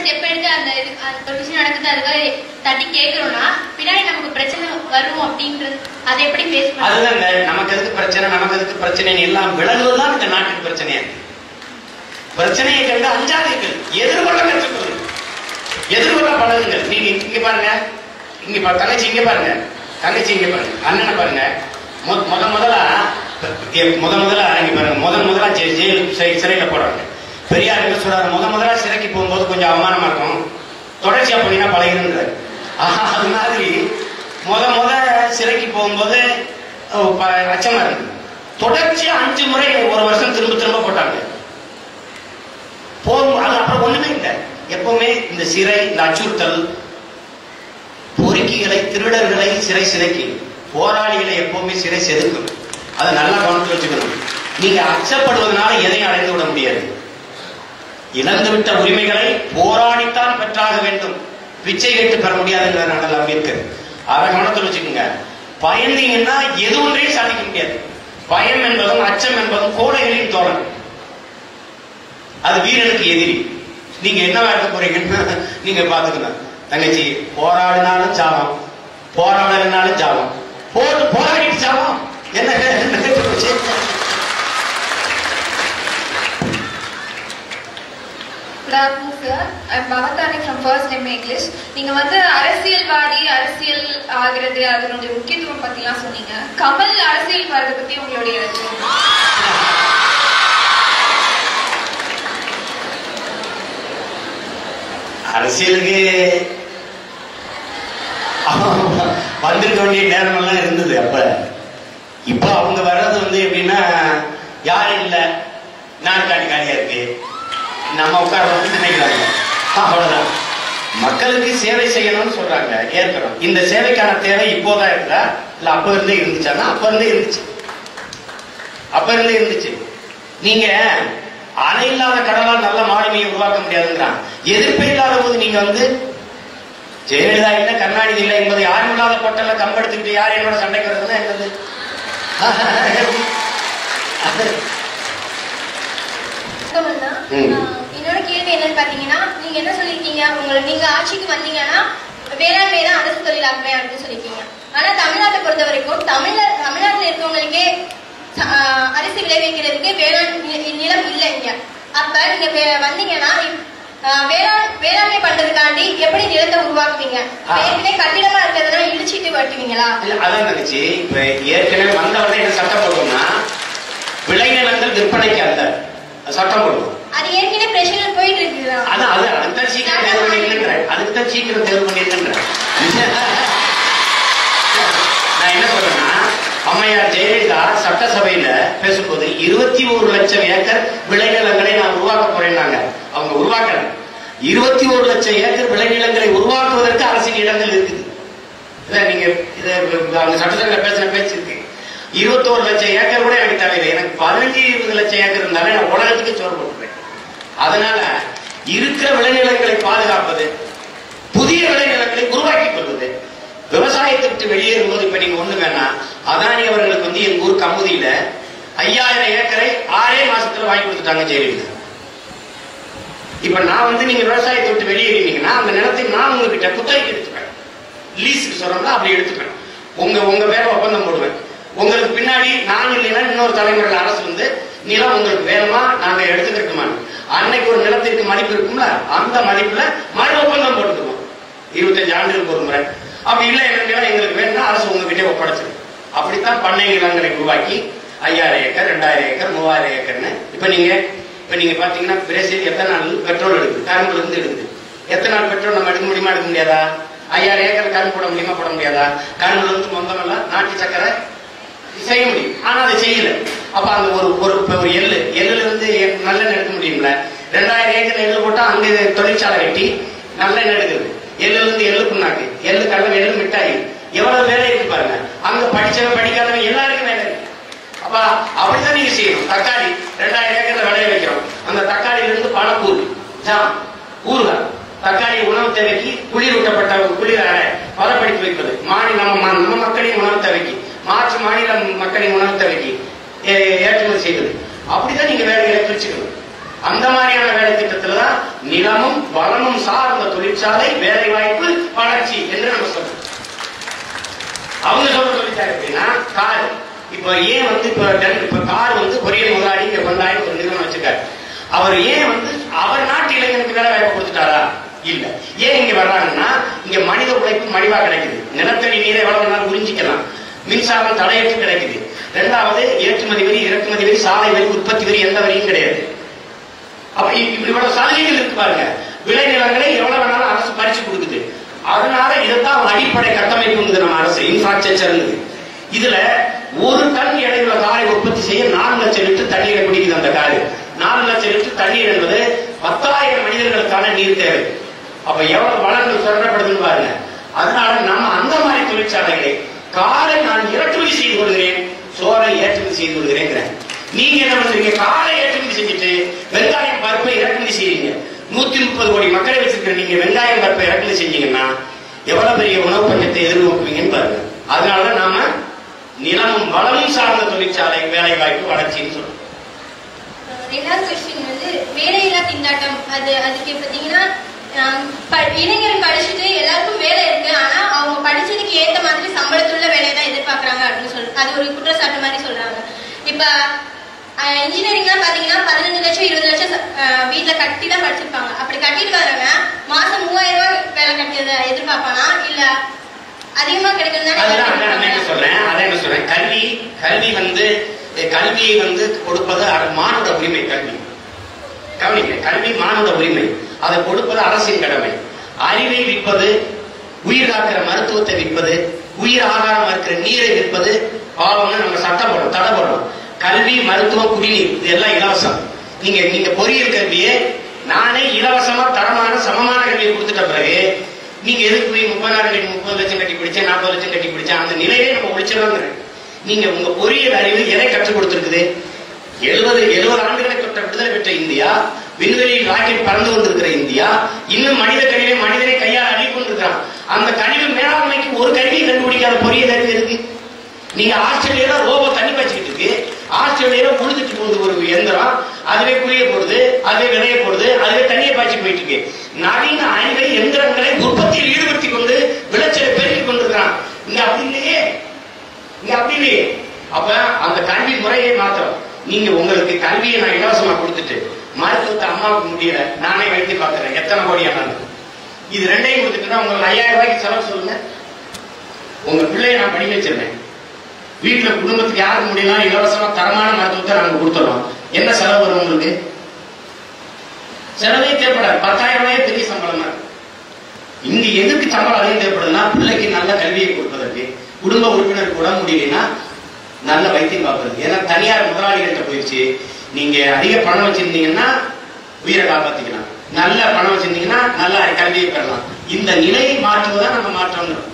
Step எடுத்து அந்த ஒரு விஷயம் நடக்குது அதுக்காக தட்டி கேட்கறோம்னா பின்னாடி நமக்கு பிரச்சனை வரும் அப்படின்றது அதை எப்படி பேச முடியும்? அதுதாங்க நமக்கு எதுக்கு பிரச்சனை, நமக்கு எதுக்கு பிரச்சனை எல்லாம் விலகுவதுதான் இந்த நாட்டுக்கு பிரச்சனையா. பிரச்சனையை கண்டு அஞ்சாதீர்கள், எதிர்கொள்ள கற்றுக்கொள்ளுங்கள், எதிர்கொள்ள பழகுங்கள். நீங்க இங்க பாருங்க, இங்க தங்கச்சி இங்க பாருங்க, தங்கச்சி இங்க பாருங்க, அண்ணனை பாருங்க. முதல்ல இங்க பாருங்க, முதலா ஜெயிலுக்கு சிறையில போடுறாங்க. பெரியார் என்ன சொல்றாரு, முதலா சிறைக்கு போகும்போது கொஞ்சம் அவமானமா இருக்கும், தொடர்ச்சியா போனீங்கன்னா பழகிருந்தாரு. அது மாதிரி சிறைக்கு போகும்போது அச்சமா இருக்கு. தொடர்ச்சியா 5 முறை ஒரு வருஷம் திரும்ப திரும்ப போட்டாங்க. அது அப்புறம் ஒண்ணுமே இல்லை. எப்பவுமே இந்த சிறை, இந்த அச்சுறுத்தல், பொறுக்கிகளை, திருடர்களை சிறை சிதைக்கு, போராளிகளை எப்பவுமே சிறை செதுக்கும். அதை நல்லா கவனத்தில் வச்சுக்கணும். நீங்க அச்சப்படுவதனால எதையும் அடைந்து விட முடியாது. இழந்துவிட்ட உரிமைகளை போராடித்தான் பெற்றாக வேண்டும், பிச்சை கேட்டு பெற முடியாதுங்கிற அண்ணல் அம்பேத்கர். அதை கவனத்தில் வச்சுக்கோங்க. பயந்தீங்கன்னா எது ஒன்றையும் சாதிக்க முடியாது. பயம் என்பதும் அச்சம் என்பதும் கோடைகளின் தோழன், அது வீரனுக்கு எதிரி. நீங்க என்னவா இருக்க போறீங்கன்னு நீங்க பாத்துக்கணும். தங்கச்சி, போராடினாலும் சாவம், போராடனாலும் சாவம், போராடிட்டு சாவம். என்ன Good afternoon, sir. I'm Bhavatani from First MA English. நீங்க அரசியல்வாதி, அரசியல் ஆகிறது, அதனுடைய முக்கியத்துவம் பத்திலாம் சொன்னீங்க. கமல் அரசியல் வரதை பத்தி உங்களுடைய அரசியலுக்கு வந்திருக்க வேண்டிய நேரம் எல்லாம் இருந்தது. இப்ப அவங்க வர்றது எப்படின்னா, யாரும் இல்ல, நாற்காலி காலியா இருக்கு, நம்ம உட்கார்ந்து நினைக்கிறாங்க, அவ்வளவுதான். மக்களுக்கு சேவை செய்யணும்னு சொல்றாங்க, ஏற்கிறோம். இந்த சேவைக்கான தேவை இப்போதான் இருந்தா இல்ல அப்ப இருந்தே இருந்துச்சான்னா அப்ப இருந்தே இருந்துச்சு. நீங்க அணை இல்லாத கடலால் நல்ல மாலுமியை உருவாக்க முடியாதுங்கிறான். எதிர்ப்பே இல்லாத போது நீங்க ஜெயலலிதா இல்ல, கருணாநிதி இல்லை என்பது யாரும் இல்லாத பொட்டல கம்பெடுத்துக்கிட்டு யார் என்னோட சண்டைக்கு வருதுன்னா என்னது? என்னோட கேள்வி என்னன்னு பாத்தீங்கன்னா, நீங்க என்ன சொல்லிருக்கீங்க, நீங்க ஆட்சிக்கு வந்தீங்கன்னா வேளாண்மை தான் அரசு தொழிலாக்குவேன் அப்படின்னு சொல்லிருக்கீங்க. ஆனா தமிழ்நாட்டை பொறுத்த வரைக்கும் தமிழ்நாட்டில் இருக்கவங்களுக்கே அரிசி விளைவிக்கிறதுக்கு வேளாண் நிலம் இல்லைங்க. அப்ப நீங்க வந்தீங்கன்னா வேளாண்மை பண்றதுக்காண்டி எப்படி நிலத்தை உருவாக்குவீங்க? ஏற்கனவே கட்டிடமா இருக்கிறதுனா இடிச்சிட்டு வட்டுவீங்களா? அதான் நினைச்சு இப்ப ஏற்கனவே வந்தவரை என்ன சட்டம் போடுவோம்னா, விளைநிலங்கள் விற்பனைக்கு அந்த சட்டம் போடுவோம். அது ஏற்கனவே பிரச்சனை போயிட்டு இருக்குதா? அதுதான் சீக்கிரம் தேர்வு பண்ணிருக்கேன். அதுக்குதான் சீக்கிரம் தேர்வு பண்ணிருக்கேன். நான் என்ன சொல்றேன்னா, அம்மையார் ஜெயலலிதா சட்டசபையில பேசும்போது 21 லட்சம் ஏக்கர் விளைநிலங்களை நான் உருவாக்க போறேன்னாங்க. அவங்க உருவாக்கல. 21 லட்சம் ஏக்கர் விளைநிலங்களை உருவாக்குவதற்கு அரசின் இடங்கள் இருக்குது. நீங்க சட்டசபையில பேசின பேச்சு இருக்கு. 21 லட்சம் ஏக்கர் கூட எனக்கு தேவையில்லை. எனக்கு 15-20 லட்சம் ஏக்கர் இருந்தாலே நான் உலகத்துக்கு சோறு போட்டுருவேன். அதனால இருக்கிற விளைநிலங்களை பாதுகாப்பது, புதிய விளைநிலங்களை உருவாக்கிக் கொள்வது, விவசாயத்தை விட்டு வெளியேறும்போது இப்ப நீங்க ஒண்ணு வேணாம். அதானி அவர்களுக்கு எங்க ஊர் கமுதியில 5000 ஏக்கரை 6 மாசத்துல வாங்கி கொடுத்துட்டாங்க ஜெயலலிதா. இப்ப நான் நீங்க விவசாயத்தை விட்டு வெளியேறினீங்கன்னா அந்த நிலத்தை நான் உங்ககிட்ட குத்தகைக்கு எடுத்துப்பேன். லீஸுக்கு சொல்றோம்னா அப்படி எடுத்துப்பேன். உங்க பேர ஒப்பந்தம் போடுவேன். உங்களுக்கு பின்னாடி நான் இல்லைன்னா இன்னொரு தலைமுறையில் அரசு நிலம் உங்களுக்கு வேணுமா, நாங்க எடுத்துக்கிட்டுமா, அன்னைக்கு ஒரு நிலத்திற்கு மதிப்பு இருக்கும்ல, அந்த மதிப்புல மறு ஒப்பந்தம் போட்டுக்குவோம் 25 ஆண்டுகளுக்கு ஒரு முறை. அப்படி இல்லை நிலம் எங்களுக்கு வேணும்னா அரசு உங்ககிட்டே ஒப்படைச்சிடும். அப்படித்தான் பண்ணை நிலங்களை உருவாக்கி 5000 ஏக்கர், 2000 ஏக்கர், 3000 ஏக்கர்னு இப்ப நீங்க பாத்தீங்கன்னா பிரேசில் எத்தனை நாள் பெட்ரோல் எடுக்குது, கரும்புல இருந்து எடுக்குது. எத்தனை நாள் பெட்ரோல் நம்ம எடுக்க முடியுமா, எடுக்க முடியாதா? 5000 ஏக்கர் கரும்பு போட முடியுமா, போட முடியாதா? கரும்புல இருந்து மொத்தமெல்லாம் நாட்டு சக்கரை செய்ய முடியும், ஆனா அதை செய்யல. அப்ப அந்த ஒரு எள்ளுல இருந்து நல்லெண்ணெய் எடுக்க முடியும்ல. 2000 ஏக்கர் எள்ளு போட்டா அங்க தொழிற்சாலை வெட்டி நல்லெண்ணெய் எடுக்குது. எள்ளுல இருந்து எள்ளு புண்ணாக்கு, எள்ளு கடலை, எள்ளு மிட்டாய், எவ்வளவு வேலை இருக்கு பாருங்க. அங்க படிச்சவன் படிக்காதவன் எல்லாருக்கும் வேலை இருக்கு. அப்ப அப்படிதான் நீங்க செய்யணும். தக்காளி 2000 ஏக்கர்ல விளைய வைக்கிறோம். அந்த தக்காளியில இருந்து பழக்கூழ், ஜாம், ஊறுகாய், தக்காளி உணவு தேவைக்கு குளிரூட்டப்பட்ட குளிர பதப்படுத்தி வைப்பது, நம்ம மக்களின் உணவு தேவைக்கு, மாற்று மாநில மக்களின் உணவு தேவைக்கு ஏற்றுமதி செய்வது. அப்படிதான் நீங்க வேலைகளை பிரிச்சுக்கணும். அந்த மாதிரியான வேலை திட்டத்துலதான் நிலமும் வளமும் சார்ந்த தொழிற்சாலை, வேலை வாய்ப்பு, வளர்ச்சி என்று நம்ம சொல்றோம். அவங்க சொல்ற தொழிற்சாலை எப்படின்னா கார். இப்ப ஏன் வந்து இப்ப கார் வந்து கொரியன் முதலாளி இங்க கொண்டாயிரம் ஒரு நிறுவனம் வச்சிருக்காரு. அவர் ஏன் வந்து அவர் நாட்டு இளைஞருக்கு வேலை வாய்ப்பு கொடுத்துட்டாரா? இல்ல. ஏன் இங்க வர்றாங்கன்னா இங்க மனித உழைப்பு மலிவா கிடைக்குது. நிலத்தடி நீரை எவ்வளவு நாள் உறிஞ்சிக்கலாம். மின்சாரம் தடையற்று கிடைக்குது. இரண்டாவது ஏற்றுமதி வரி, இறக்குமதி வரி, சாலை வரி, உற்பத்தி வரி எந்த வரியும் கிடையாது. அப்ப இப்படி இவ்வளவு சலுகைகள் இருக்கு பாருங்க. விளைநிலங்களை எவ்வளவு வேணாலும் அரசு பறிச்சு கொடுக்குது. அதனால இதைத்தான் அடிப்படை கட்டமைப்பு நம்ம அரசு இன்ஃப்ராஸ்ட்ரக்சர். இதுல ஒரு டன் எடையுள்ள காரை உற்பத்தி செய்ய 4 லட்சம் லிட்டர் தண்ணீரை குடிக்குது அந்த காரு. 4 லட்சம் லிட்டர் தண்ணீர் என்பது 10,000 மனிதர்களுக்கான நீர் தேவை. அப்ப எவ்வளவு வளங்கள் சுரண்டப்படுதுன்னு பாருங்க. அதனால நம்ம அந்த மாதிரி தொழிற்சாலைகளை, காரை நான் இறக்குமதி செய்து கொள்கிறேன், சோறை ஏற்றுமதி செய்து கொள்கிறேன். நீங்க என்ன பண்றீங்க? காரை ஏற்றுமதி செஞ்சுட்டு வெங்காயம் பருப்பை இறக்குமதி செய்றீங்க. 130 கோடி மக்களை வச்சிருக்கிற நீங்க வெங்காயம் பருப்பை இறக்குமதி செஞ்சீங்கன்னா எவ்வளவு பெரிய உணவு பஞ்சத்தை எதிர்நோக்குவீங்கன்னு பாருங்க. அதனால நாம நிலமும் வளமும் சார்ந்த தொழிற்சாலை, வேலை வாய்ப்பு, வளர்ச்சின்னு சொல்றோம். ரெண்டாவது கொஸ்டின் வந்து வேலையில்லா திண்டாட்டம். அதுக்கு பாத்தீங்கன்னா இளைஞர்கள் படிச்சுட்டு எல்லாருக்கும் வேலை இருக்கு, ஆனா அவங்க படிச்சதுக்கு ஏத்த மாதிரி சம்பளத்துள்ள வேலையை தான் எதிர்பார்க்கறாங்க அப்படின்னு சொல்லி அது ஒரு குற்றச்சாட்டு மாதிரி சொல்றாங்க. இப்ப இன்ஜினியரிங்லாம் பாத்தீங்கன்னா 15 லட்சம் 20 லட்சம் வீட்டுல கட்டி தான் படிச்சிருப்பாங்க. அப்படி கட்டிட்டு வரவங்க மாசம் 3000 ரூபாய் வேலை கட்டியதை எதிர்பார்ப்பானா இல்ல அதிகமா கிடைக்கும்? சொல்றேன் கல்வியை வந்து கொடுப்பது மானுட உரிமை. கல்வி மானுட உரிமை. அதை கொடுப்பது அரசின் கடமை. அறிவை விற்பது, உயிர் காக்கிற மருத்துவத்தை விற்பது, உயிர் ஆகாரம் இருக்கிற நீரை விற்பது பாவம்னு நம்ம சட்டம் போடுறோம், தடை போடுறோம். கல்வி, மருத்துவம், குடிநீர் இதெல்லாம் இலவசம். நீங்க பொறியியல் கல்வியை நானே இலவசமா தரமான சமமான கல்வியை கொடுத்துட்ட பிறகு நீங்க எதுக்கு போய் 30 லட்சம் கட்டி பிடிச்சேன், 40 லட்சம் கட்டி பிடிச்சேன், அந்த நிலையை நம்ம ஒழிச்சிடலாம். நீங்க உங்க பொறியியல் அறிவு எதை கற்றுக் கொடுத்திருக்குது? 70 ஆண்டுகளை தொட்ட விடுதலை பெற்ற இந்தியா, விண்வெளியில் ராக்கெட் பறந்து கொண்டிருக்கிற இந்தியா, இன்னும் மனித கழிவை மனிதனை கையால் அழிவு கொண்டிருக்கிறான். அந்த கழிவு மேலாண்மைக்கு ஒரு கல்வியை கண்டுபிடிக்காத பொறியியல் அறிவு இருக்கு. நீங்க ஆஸ்திரேலியால ரோபோ தண்ணி பாய்ச்சிக்கிட்டு இருக்கு, ஆஸ்திரேலியால உழுதுட்டு போகுது ஒரு இயந்திரம், அதுவே குளிய போடுது, அதுவே விதைய போடுது, அதுவே தண்ணியை பாய்ச்சி போயிட்டு இருக்கு. நவீன அறிவை எந்திரங்களை உற்பத்தியில் ஈடுபடுத்தி கொண்டு விளைச்சலை பெருக்கிக் கொண்டிருக்கிறான். இங்க அப்படி இல்லையே. அப்ப அந்த கல்வி முறையை மாத்திரம். நீங்க உங்களுக்கு கல்வியை நான் இலவசமா கொடுத்துட்டு மருத்துவத்தை அம்மாவுக்கு முடியல, நானே வைத்து பார்க்கிறேன், எத்தனை கோடி ஆனாலும் இது ரெண்டையும் கொடுத்துட்டுனா உங்களுக்கு 5000 ரூபாய்க்கு செலவு சொல்லுங்க. உங்க பிள்ளைய நான் படிக்க வச்சிருந்தேன். வீட்டுல குடும்பத்துக்கு யாருக்கு முடியல இலவசமா தரமான மருத்துவத்தை நாங்க கொடுத்துறோம். என்ன செலவு வரும் உங்களுக்கு? செலவே தேவைப்படாது. 10,000 ரூபாயே பெரிய சம்பளமா இருக்கு. இங்க எதுக்கு சம்பளம் அதிகம் தேவைப்படுதுன்னா பிள்ளைக்கு நல்ல கல்வியை கொடுப்பதற்கு, குடும்ப உறுப்பினர் கூட முடியலன்னா நல்ல வைத்தியம் பார்ப்பது. ஏன்னா தனியார் முதலாளிகள்கிட்ட போயிடுச்சு. நீங்க அதிக பணம் வச்சிருந்தீங்கன்னா உயிரை காப்பாத்திக்கலாம், நல்ல பணம் வச்சிருந்தீங்கன்னா நல்ல கல்வியை பெறலாம். இந்த நிலையை மாற்றுவதான் நம்ம மாற்றணும்.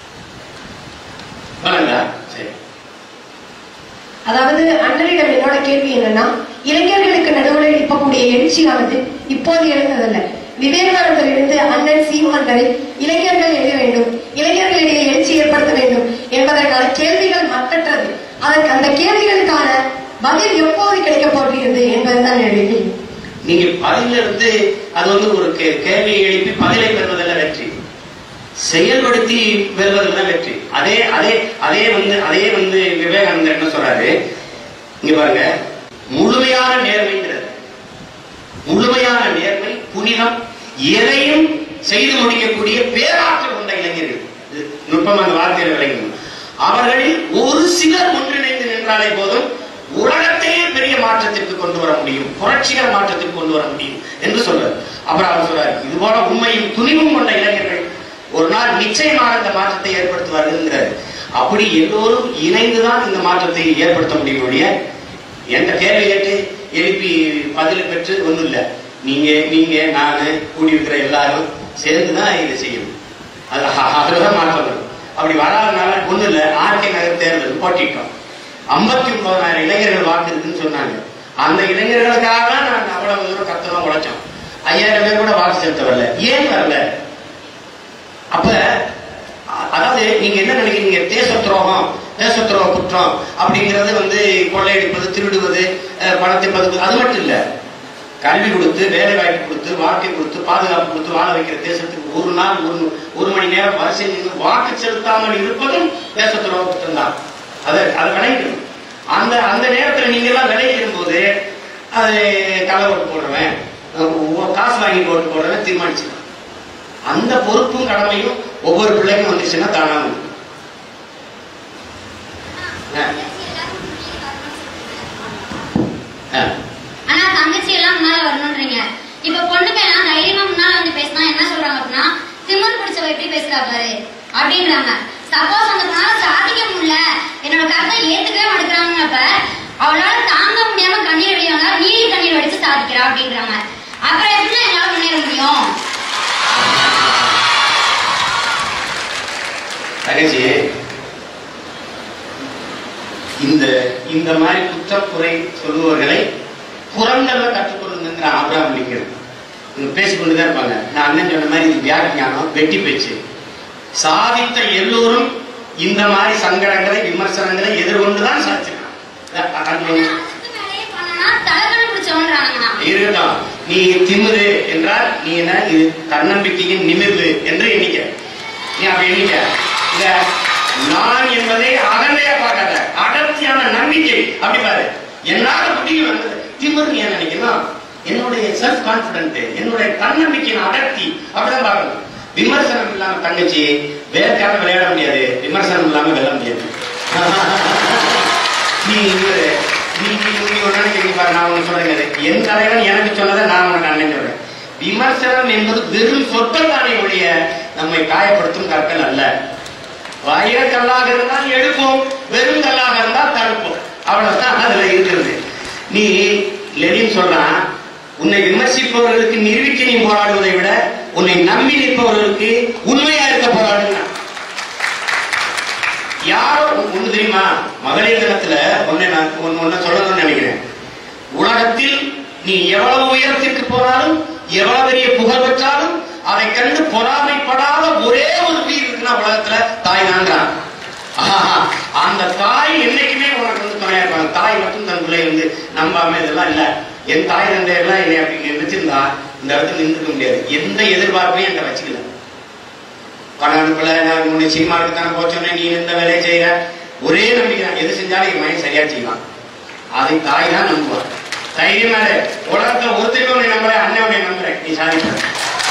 சரி. அதாவது அண்ணனிடம் என்னோட கேள்வி என்னன்னா, இளைஞர்களுக்கு நடுவில் இப்பக்கூடிய எழுச்சியானது இப்போது எழுந்ததல்ல. விவேகானந்தரிலிருந்து அண்ணன் சீமான் வரை இளைஞர்கள் எழுத வேண்டும், இளைஞர்களிடையே எழுச்சி ஏற்படுத்த வேண்டும் என்பதற்கான கேள்விகள் மற்றற்றது. அதற்கு அந்த கேள்விகளுக்கான பதில் எப்போது கிடைக்க போகிறது என்பதுதான் எழுதி. நீங்க பதில இருந்து அது வந்து ஒரு கேள்வியை எழுப்பி பதிலை பெறுவதில் வெற்றி, செயல்படுத்தி பெறுவதில் வெற்றி. அதே வந்து விவேகானந்தர் என்ன சொல்றாரு இங்க பாருங்க, முழுமையான நேர்மைங்கிறது. முழுமையான நேர்மை, புனிதம், எதையும் செய்து முடிக்கக்கூடிய பேராற்றல் கொண்ட இளைஞர்கள். நுட்பம் அந்த வார்த்தையில் விளங்கணும். அவர்களில் ஒரு சிலர் ஒன்றிணைந்து நின்றாலே போதும் உலகத்தையே பெரிய மாற்றத்திற்கு கொண்டு வர முடியும், புரட்சிகர மாற்றத்திற்கு கொண்டு வர முடியும் என்று சொல்றாரு. அப்புறம் அவர் சொல்றாரு, இது போல உண்மையும் துணிவும் கொண்ட இளைஞர்கள் ஒரு நாள் நிச்சயமாக இந்த மாற்றத்தை ஏற்படுத்துவார்கள். அப்படி எல்லோரும் இணைந்துதான் இந்த மாற்றத்தை ஏற்படுத்த முடியும். எந்த கேள்வி கேட்டு எழுப்பி பதில் பெற்று ஒண்ணும் இல்லை. நீங்க நானு கூடி இருக்கிற எல்லாரும் சேர்ந்துதான் இதை செய்யணும். அதுலதான் மாற்றம் வரும். அப்படி வராதனால ஒண்ணு இல்ல. ஆர்கே நகர் தேர்தல் போட்டிட்டோம். 59,000 இளைஞர்கள் வாக்கு இருக்குன்னு சொன்னாங்க. அந்த இளைஞர்களுக்காக தான் நாங்க அவ்வளவு தூரம் கத்தமா உழைச்சோம். 5000 பேர் கூட வாக்கு செலுத்த வரல. ஏன் வரல? அப்ப அதாவது நீங்க என்ன நினைக்கிறீங்க? தேச துரோக குற்றம் அப்படிங்கிறது வந்து கொள்ளையடிப்பது, திருடுவது, பணத்தை பதுக்குவது அது மட்டும் இல்ல. கல்வி கொடுத்து, வேலை வாய்ப்பு கொடுத்து, வாழ்க்கை கொடுத்து, பாதுகாப்பு கொடுத்து வாழ வைக்கிற தேசத்துக்கு ஒரு நாள் ஒரு மணி நேரம் வரிசையில் நின்று வாக்கு செலுத்தாமல் இருப்பதும் தேச துரோக குற்றம் தான். அதை விளைவிக்கணும். அந்த நேரத்தில் நீங்க எல்லாம் விளைவிக்கும் போது அது களை ஓட்டு போடுறவன், காசு வாங்கி ஓட்டு போடுறவன் தீர்மானிச்சுக்கலாம். அந்த பொறுப்பும் கடமையும் ஒவ்வொரு பிள்ளைக்கும் வந்துச்சுன்னா தானாக. ஆனா தங்கச்சி எல்லாம் முன்னால வரணும்ன்றீங்க. இப்ப பொண்ணு பையன் தைரியமா முன்னால வந்து பேசினா என்ன சொல்றாங்க அப்படின்னா, திமிர் பிடிச்சவ எப்படி பேசுறா பாரு அப்படின்றாங்க. சப்போஸ் அந்த பொண்ணால சாதிக்க முடியல, என்னோட கருத்தை ஏத்துக்கவே மாட்டேங்கிறாங்கப்ப அவளால தாங்க முடியாம கண்ணீர் வடிவாங்க, நீதி கண்ணீர் வடிச்சு சாதிக்கிறா அப்படின்றாங்க. அப்புறம் எப்படின்னா என்னால முன்னேற முடியும்? தங்கச்சி, இந்த மாதிரி குற்றக்குறை சொல்லுவர்களை புறங்கள்ல கற்றுக்கொள்ளுங்கிற ஆபிரகாம் லிங்கன் பேசிக்கொண்டுதான் இருப்பாங்க. நான் அண்ணன் சொன்ன மாதிரி இது வியாக்கியானம், வெட்டி பேச்சு. சாதித்த எல்லோரும் இந்த மாதிரி சங்கடங்களை, விமர்சனங்களை எதிர்கொண்டுதான் சாதிச்சிருக்காங்க. இருக்கட்டும், நீ திமிரு என்றால் நீ என்ன, இது தன்னம்பிக்கையின் நிமிர்வு என்று எண்ணிக்க. நீ அப்படி எண்ணிக்க. நான் என்பதை அகந்தையா பார்க்காத, அடர்த்தியான நம்பிக்கை. அப்படி பாரு, என்னால முடியும் வந்தது திமிர் ஏன் நினைக்கணும்? என்னுடைய செல்ஃப் கான்பிடன்ட், என்னுடைய தன்னம்பிக்கையின் அடர்த்தி. அப்படிதான் பார்க்கணும். விமர்சனம் இல்லாம தங்கச்சி வேலைக்காக விளையாட முடியாது, விமர்சனம் இல்லாம வெல்ல முடியாது. நீ ஒன்னு பாரு, நான் ஒண்ணு சொல்றேன், என் தலைவன் எனக்கு சொன்னதை நான் உனக்கு அண்ணன் சொல்றேன். விமர்சனம் என்பது வெறும் சொற்கள் தானே ஒழிய நம்மை காயப்படுத்தும் கற்கள் அல்ல. வைரக்கல்லாக இருந்தால் எடுப்போம், வெறும் கல்லாக இருந்தால் தடுப்போம். அவ்வளவுதான் அதுல இருக்கிறது. நீ லெனின் சொல்றான், உன்னை விமர்சிப்பவர்களுக்கு நிரூபிக்க நீ போராடுவதை விட உன்னை நம்பி நிற்பவர்களுக்கு உண்மையா இருக்க போராடுங்க. யாரோ ஒண்ணு தெரியுமா, மகளிர் தினத்துல ஒன்ன சொல்லணும்னு நினைக்கிறேன். உலகத்தில் நீ எவ்வளவு உயரத்திற்கு போனாலும், எவ்வளவு பெரிய புகழ் பெற்றாலும் அதை கண்டு பொறாமைப்படாத ஒரே ஒரு உயிர் இருக்குன்னா உலகத்துல தாய் தான்றான். அந்த தாய் என்னைக்குமே உனக்கு வந்து துணையா இருப்பாங்க. தாய் மட்டும் தன் பிள்ளை வந்து நம்பாம இதெல்லாம் இல்ல, என் தாய் தந்தையெல்லாம் என்னை அப்படி நினைச்சிருந்தா இந்த இடத்துல நின்றுக்க முடியாது. எந்த எதிர்பார்ப்பையும் என்கிட்ட வச்சுக்கல. பணம் அனுப்பல, நான் உன்னை சினிமாவுக்கு தானே போச்சோன்னே நீ இந்த வேலையை செய்யற, ஒரே நம்பிக்கை தான், எது செஞ்சாலும் என் மகன் சரியா செய்வான். அதை தாய் தான் நம்புவான். தைரியமா உலகத்துல ஒருத்தருக்கு உன்னை நம்புறேன், அண்ணன் உன்னை நம்புறேன், நீ சாதிப்ப.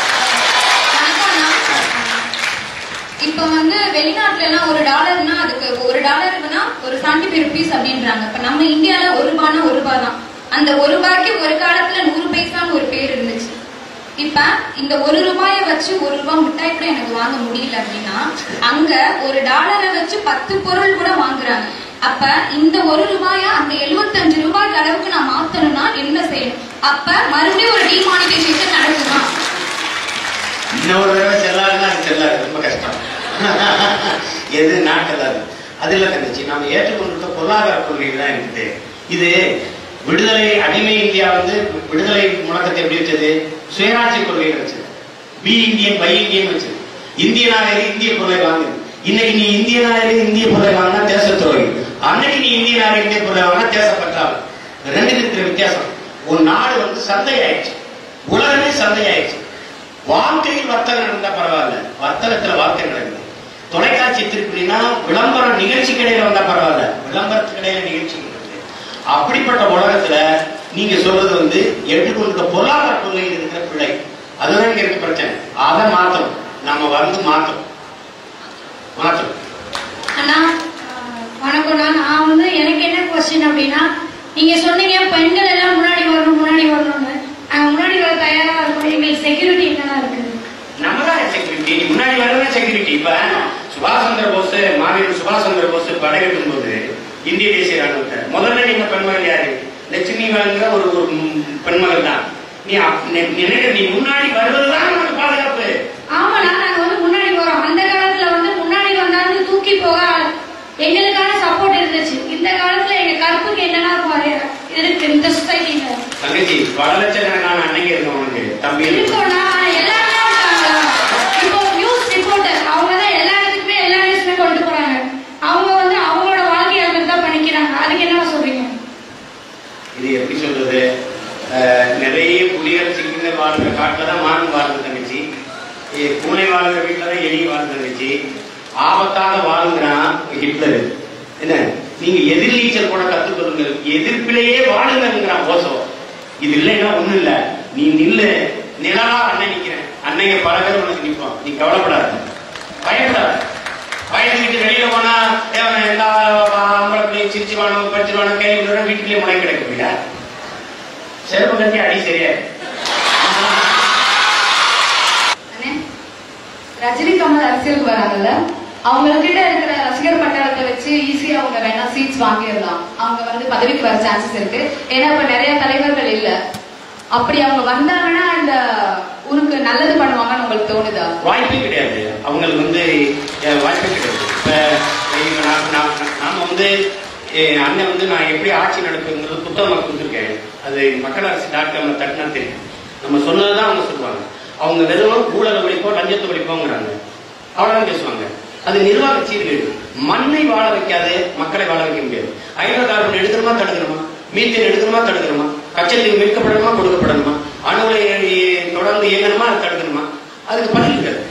இப்ப வந்து வெளிநாட்டுல எல்லாம் $1 அதுக்கு $1 ஒரு 75 rupees அப்படின்றாங்க. இப்ப நம்ம இந்தியால $1 தான். அந்த $1 ஒரு காலத்துல 100 பைசான்னு ஒரு பேர் இருந்துச்சு. இப்ப இந்த $1 வச்சு $1 மிட்டாய் கூட எனக்கு வாங்க முடியல அப்படின்னா, அங்க $1 வச்சு 10 பொருள் கூட வாங்குறாங்க. அப்ப இந்த $1 அந்த $75 அளவுக்கு நான் மாத்தணும்னா என்ன செய்யணும்? அப்ப மறுபடியும் ஒரு டிமானிட்டைசேஷன் நடக்குமா? இன்னொரு தடவை செல்லாதுன்னா அது செல்லாது, ரொம்ப கஷ்டம். எது நாட்டலாது அது இல்ல தங்கச்சி. நாம ஏற்றுக்கொண்டிருக்க பொருளாதார கொள்கைகள் தான் இருக்குது. இது விடுதலை அடிமை இந்தியா வந்து விடுதலை முழக்கத்தை எப்படி வச்சது? சுயராட்சி கொள்கையை வச்சது. பி இந்தியன் பை இந்தியன் வச்சது. இந்தியனாக இந்திய பொருளை வாங்குது. இன்னைக்கு நீ இந்தியனாக இந்திய பொருளை வாங்கினா தேச துரோகி, அன்னைக்கு நீ இந்தியனாக இந்திய பொருளை வாங்கினா தேசப்பற்றாது. ரெண்டுக்கு இருக்கிற வித்தியாசம். ஒரு நாடு வந்து சந்தை ஆயிடுச்சு, உலகமே சந்தை ஆயிடுச்சு. வாழ்க்கையில் வர்த்தகம் நடந்தா பரவாயில்ல, வர்த்தகத்துல வாழ்க்கை நடக்குது. தொலைக்காட்சி திருப்பினா விளம்பர நிகழ்ச்சி கிடையில வந்தா பரவாயில்ல, விளம்பரத்துக்கு இடையில நிகழ்ச்சி நடக்குது. அப்படிப்பட்ட உலகத்துல நீங்க சொல்றது வந்து ஏற்றுக்கொண்ட பொருளாதார கொள்கையில் இருக்கிற பிள்ளை, அதுதான் இங்க இருக்க பிரச்சனை. அதை மாத்தணும், நம்ம வந்து மாத்தணும். அண்ணா வணக்கம்ண்ணா. நான் வந்து எனக்கு என்ன கொஸ்டின் அப்படின்னா, நீங்க சொன்னீங்க பெண்கள் எல்லாம் முன்னாடி வரணும்னு. நாங்க முன்னாடி வர தயாரா இருக்கோம். எங்களுக்கு செக்யூரிட்டி என்னதான் இருக்கு? நம்மதான் செக்யூரிட்டி, முன்னாடி வரதான் செக்யூரிட்டி. இப்ப சுபாஷ் சந்திர போஸ், மாவீரர் சுபாஷ் சந்திர போஸ் படையெடுக்கும் போது இந்திய தேசிய ராணுவத்தை முதல்ல நீங்க பெண்மகள் யாரு? லட்சுமி வழங்குற ஒரு பெண்மகள் தான். நீ முன்னாடி வருவதுதான் நமக்கு பாதுகாப்பு. ஆமாண்ணா, நாங்க வந்து முன்னாடி போறோம். அந்த காலத்துல வந்து முன்னாடி வந்தாலும் தூக்கி போக எங்களுக்கான சப்போர்ட் இருந்துச்சு. இந்த காலத்துல எங்க கருப்புக்கு என்னன்னா இருக்கு இந்த சொசைட்டில. தங்கச்சி பல லட்சக்கணக்கான அன்னைக்கு இருக்கவங்களுக்கு தம்பி இருக்கோம்னா எல்லாருமே இருக்காங்க. இப்போ நியூஸ் ரிப்போர்ட்டர் அவங்கதான் எல்லா இடத்துக்குமே எல்லா நியூஸ்மே கொண்டு போறாங்க. அவங்க வந்து அவங்களோட வாழ்க்கையை தான் பண்ணிக்கிறாங்க. அதுக்கு என்ன சொல்றீங்க? இது எப்படி சொல்றது? நிறைய பூனை வாழ்கிற வீட்டுல தான் எலி வாழ்ந்துருச்சு. ஆபத்தாக வாழுங்கிறான் ஹிட்லர். என்ன நீங்க எதிர்நீச்சல் கூட கத்துக்கொள்ளுங்கள், எதிர்ப்பிலேயே வாழுங்கிறான் ஓசோ. இது இல்லைன்னா ஒண்ணு இல்ல, நீ நில்லு, நிழலா அண்ணன் நிக்கிறேன், அன்னைங்க பல பேர் உனக்கு நிற்பான், நீ கவலைப்படாத, பயப்படாத. பயந்துக்கிட்டு வெளியில போனா எல்லா ஆம்பளை பிள்ளையும் சிரிச்சுவானோ படிச்சிருவானோ கை விடுற வீட்டுக்குள்ளேயே முறை கிடைக்க முடியா, செருப்பு கட்டி அடி சரியா. ரஜினி கமல் அரசியலுக்கு வராங்கல்ல, அவங்ககிட்ட இருக்கிற ரசிகர் பட்டாளத்தை வச்சு ஈஸியா அவங்க வேணா சீட்ஸ் வாங்கிடலாம். அவங்க வந்து பதவிக்கு வர சான்சஸ் இருக்கு. ஏன்னா இப்ப நிறைய தலைவர்கள் இல்ல. அப்படி அவங்க வந்தாங்கன்னா இந்த ஊருக்கு நல்லது பண்ணுவாங்கன்னு உங்களுக்கு தோணுதா? வாய்ப்பே கிடையாது, அவங்களுக்கு வந்து வாய்ப்பே கிடையாது. இப்ப நாம வந்து அண்ணன் வந்து நான் எப்படி ஆட்சி நடக்குங்கிறது புத்தகமாக கொடுத்துருக்கேன். அது மக்கள் அரசு .com தட்டினா தெரியும். நம்ம சொன்னதுதான் அவங்க சொல்லுவாங்க. அவங்க வெறும் ஊழலை ஒழிப்போம் லஞ்சத்தை ஒழிப்போங்கிறாங்க, அவ்வளவுதான் பேசுவாங்க. அது நிர்வாக சீர்கேடு. மண்ணை வாழ வைக்காது மக்களை வாழ வைக்க முடியாது. ஹைட்ரோ கார்பன் எடுக்கணுமா தடுக்கணுமா, மீத்தேன் எடுக்கணுமா தடுக்கணுமா, கச்சத்தீவு மீட்கப்படணுமா கொடுக்கப்படணுமா, அணு உலை தொடர்ந்து இயங்கணுமா அதை தடுக்கணுமா, அதுக்கு பதில் இருக்காது.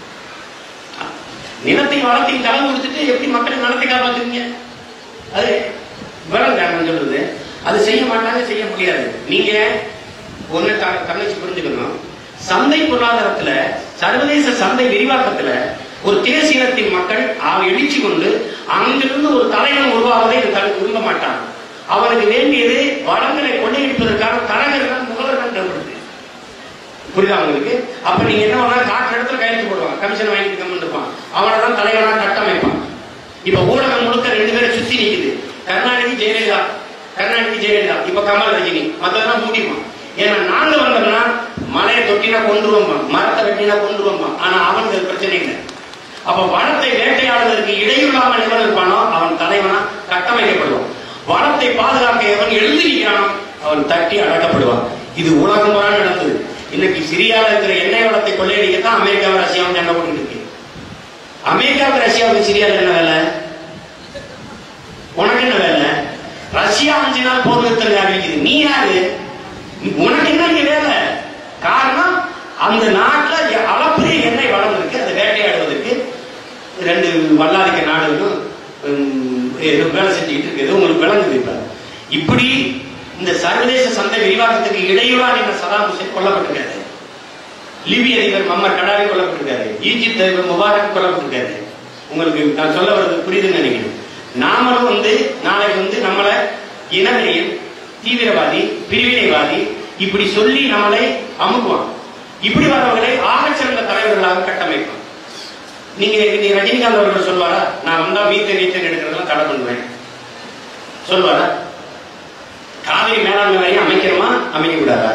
நிலத்தை வளத்தையும் தளம் கொடுத்துட்டு எப்படி மக்களை நலத்தை காப்பாத்துவீங்க? அது விவரம் சொல்றது. அது செய்ய மாட்டாங்க, செய்ய முடியாது. நீங்க ஒண்ணு தங்கச்சி புரிஞ்சுக்கணும், சந்தை பொருளாதாரத்துல சர்வதேச சந்தை விரிவாக்கத்துல ஒரு தேசியத்தின் மக்கள் எழுச்சி கொண்டு அங்கிருந்து ஒரு தலைவன் உருவாவதை விரும்ப மாட்டான். அவனுக்கு வேண்டியது வளங்களை கொள்ளையடிப்பதற்கான தரகர்கள் முதல்வர்கள். புரியுதா உங்களுக்கு? அப்ப நீங்க என்ன பண்ணா காற்று இடத்துல கையெழுத்து போடுவாங்க, கமிஷன் வாங்கிட்டு இருப்பான், அவனை தான் தலைவனா கட்டமைப்பான். இப்ப ஊடகம் முழுக்க 2 பேரை சுத்தி நிக்குது, கருணாநிதி ஜெயலலிதா, கருணாநிதி ஜெயலலிதா, இப்ப கமல் ரஜினி, மத்ததெல்லாம் மூடிப்பான். ஏன்னா நாங்க வந்தோம்னா மலையை தொட்டினா கொண்டுருவோம், மரத்தை வெட்டினா கொண்டுருவோம். ஆனா அவனுக்கு பிரச்சனை இல்லை. அப்ப வனத்தை வேட்டையாடுவதற்கு இடையில்லாமல் எவன் இருப்பானோ அவன் தலைவனா கட்டமைக்கப்படுவான். வனத்தை பாதுகாக்க எவன் எழுந்திருக்கிறானோ அவன் தட்டி அடக்கப்படுவான். இது உலகம் முறை நடந்தது. இன்னைக்கு சிரியாவில் இருக்கிற எண்ணெய் வளத்தை கொள்ளையடிக்கத்தான் அமெரிக்காவும் ரஷ்யாவும் சண்டை போட்டு இருக்கு. அமெரிக்காவுக்கு ரஷ்யாவுக்கு சிரியாவில் என்ன வேலை? உனக்கு என்ன வேலை? ரஷ்யா 5 நாள் போர் நிறுத்தம் அறிவிக்குது, நீ யாரு? உனக்கு என்ன வேலை? காரணம் அந்த நாட்டுல அளப்பரிய எண்ணெய் வளம் இருக்கு, அதை வேட்டையாடுவதற்கு 2 வல்லாதிக்க நாடுகளும் வேலை செஞ்சுக்கிட்டு இருக்கு. உங்களுக்கு விளங்குது. இப்ப இப்படி இந்த சர்வதேச சந்தை விரிவாக்கத்துக்கு இடையூறா என்ற சதாம் ஹுசேன் கொல்லப்பட்டிருக்காரு, லிபிய அதிபர் மம்மர் கடாவி கொல்லப்பட்டிருக்காரு, ஈஜிப்த் அதிபர் முபாரக் கொல்லப்பட்டிருக்காரு. உங்களுக்கு நான் சொல்ல வர்றது புரியுதுன்னு நினைக்கிறேன். நாமளும் வந்து நாளைக்கு வந்து நம்மளை இனவெறியன், தீவிரவாதி, பிரிவினைவாதி இப்படி சொல்லி நம்மளை அமுக்குவான். இப்படி வரவர்களை ஆகச்சிறந்த தலைவர்களாக கட்டமைப்பான். நீங்க ரஜினிகாந்த் அவர்கள் சொல்வாரா, நான் வந்தா மீத்தேன் எடுக்கிறதெல்லாம் தடை பண்ணுவேன் சொல்வாரா? காவிரி மேலாண்மை வரையும் அமைக்கிறோமா, அமைக்க கூடாதா?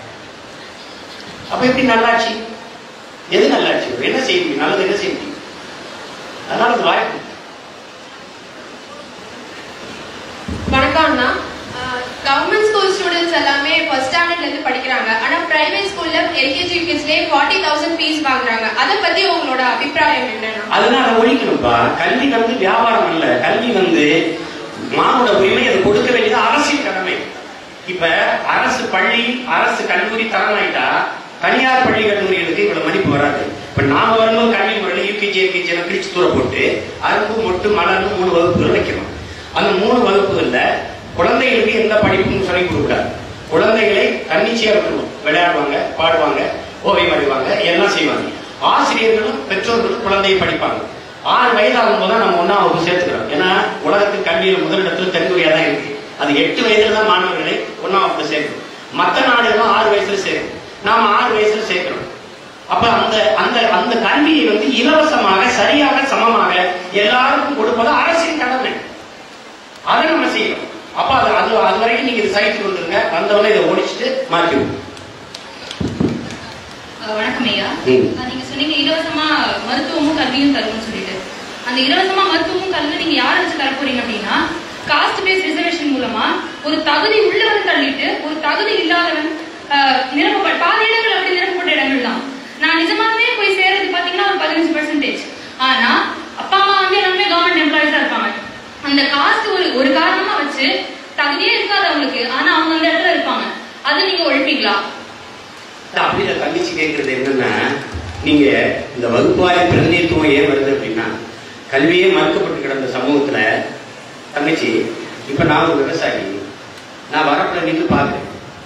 அப்ப எப்படி நல்லாட்சி? எது நல்லாட்சி? என்ன செய்ய முடியும்? நல்லது என்ன செய்ய முடியும்? அதனால அது வாய்ப்பு. வணக்கம் அண்ணா. கவர்மெண்ட் ஸ்கூல் ஸ்டூடெண்ட்ஸ் எல்லாமே ஃபர்ஸ்ட் ஸ்டாண்டர்ட்ல இருந்து படிக்கிறாங்க. ஆனா பிரைவேட் ஸ்கூல்ல எல்கேஜி யூகேஜிலே 40,000 ஃபீஸ் வாங்குறாங்க. அத பத்தி உங்களோட அபிப்பிராயம் என்னன்னா? அதனால ஒழிக்கணும்பா. கல்வி வந்து வியாபாரம் அல்ல. கல்வி வந்து மானோட உரிமை, அதை கொடுக்க வேண்டியது அரசின் கடமை. இப்ப அரசு பள்ளி, அரசு கல்லூரி தரமாயிட்டா தனியார் பள்ளி கல்லூரிகளுக்கு இவ்வளவு மதிப்பு வராது. இப்ப நாம வரும்போது கல்வி முறையில் யூகேஜி எல்கேஜி பிரிச்சு தூர போட்டு அரும்பு மொட்டு மலர்னு 3 வகுப்புகள் வைக்கணும். அந்த 3 வகுப்புகள்ல குழந்தைகளுக்கு எந்த படிப்பும் சொல்லிக் கொடுக்கூடாது. குழந்தைகளை தன்னிச்சையா விட்டுருவோம், விளையாடுவாங்க, பாடுவாங்க, ஓவியம் வரைவாங்க, எல்லாம் செய்வாங்க. ஆசிரியர்களும் பெற்றோர்களும் குழந்தையை படிப்பாங்க. 6 வயது ஆகும்போது தான் நம்ம 1ஆம் வகுப்பு சேர்த்துக்கிறோம். ஏன்னா உலகத்துக்கு கல்வியில் முதலிடத்தில் தென்கொரியா தான் இருக்கு. அது 8 வயதுல தான் மாணவர்களை 1ஆம் வகுப்பு சேர்க்கணும். மற்ற நாடுகளும் 6 வயசுல சேர்க்கணும். நாம 6 வயசுல சேர்க்கிறோம். அப்ப அந்த அந்த அந்த கல்வியை வந்து இலவசமாக, சரியாக, சமமாக எல்லாருக்கும் கொடுப்பது அரசின் கடமை. அதை நம்ம செய்யணும். அப்ப அது அது வரைக்கும் நீங்க இதை சைட்டு வந்துருங்க, வந்தவரை இதை ஒழிச்சுட்டு மாற்றிடுவோம். வணக்கம் ஐயா. நீங்க சொன்னீங்க இலவசமா மருத்துவமும் கல்வியும் தரும்னு சொல்லிட்டு, அந்த இலவசமா மருத்துவமும் கல்வி நீங்க யாரை வச்சு தர போறீங்க அப்படின்னா, காஸ்ட் பேஸ் ரிசர்வேஷன் மூலமா ஒரு தகுதி உள்ளவன் தள்ளிட்டு ஒரு தகுதி இல்லாதவன் நிரப்பப்பட்ட பாதி இடங்கள் அப்படி நிரப்பப்பட்ட இடங்கள் தான். நான் நிஜமாவே போய் சேர்றது பாத்தீங்கன்னா ஒரு 15%. ஆனா அப்பா அம்மா வந்து எல்லாமே கவர்மெண்ட் எம்ப்ளாயிஸா இருப்பாங்க. அந்த காஸ்ட் ஒரு காரணமா வச்சு தகுதியே இருக்காது அவங்களுக்கு, ஆனா அவங்க அந்த இடத்துல இருப்பாங்க. அதை நீங்க ஒழிப்பீங்களா? அப்படி தங்கச்சி கேட்கறது என்னன்னா, நீங்க இந்த வகுப்புவாரி பிரதிநிதித்துவம் ஏன் வருது அப்படின்னா, கல்வியே மறுக்கப்பட்டு கிடந்த சமூகத்துல தங்கச்சி, இப்ப நான் ஒரு விவசாயி, நான் வரப்புல நின்று பார்க்கிறேன்.